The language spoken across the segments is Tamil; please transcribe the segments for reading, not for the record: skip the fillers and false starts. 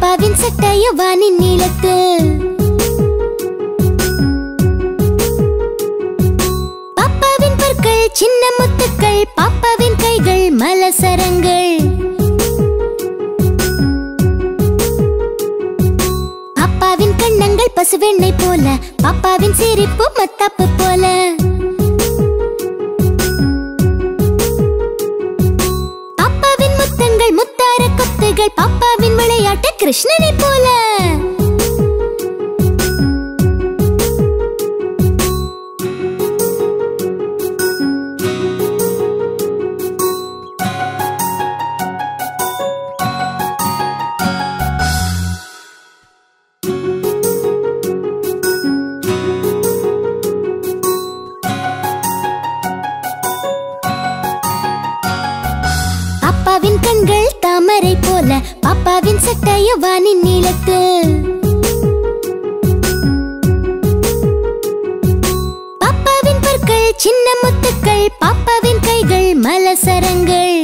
பாப்பாவின் சட்டைய வானின் நீளத்தில். பாப்பாவின் பற்கள் சின்ன முத்துக்கள், பாப்பாவின் கைகள் மலசரங்கள். பாப்பாவின் கண்ணங்கள் பசுவெண்ணெய் போல, பாப்பாவின் சிரிப்பு மத்தாப்பு போல. பாப்பாவின் முத்தங்கள் முத்தார கொத்துகள், பாப்பாவின் விளையாட்டு கிருஷ்ணனை போல. பாப்பாவின் கண்கள் தாமரை போல, பாப்பாவின் சட்டைய வானின் நீளத்தில். பாப்பாவின் பற்கள் சின்ன முத்துக்கள், பாப்பாவின் கைகள் மலசரங்கள்.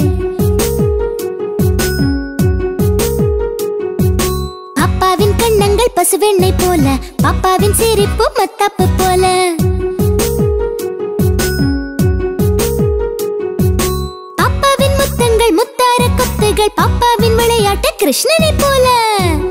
பாப்பாவின் கண்ணங்கள் பசுவெண்ணெய் போல, பாப்பாவின் சிரிப்பு மத்தாப்பு போல. முத்தார கொத்துகள், பாப்பாவின் விளையாட்டு கிருஷ்ணனை போல.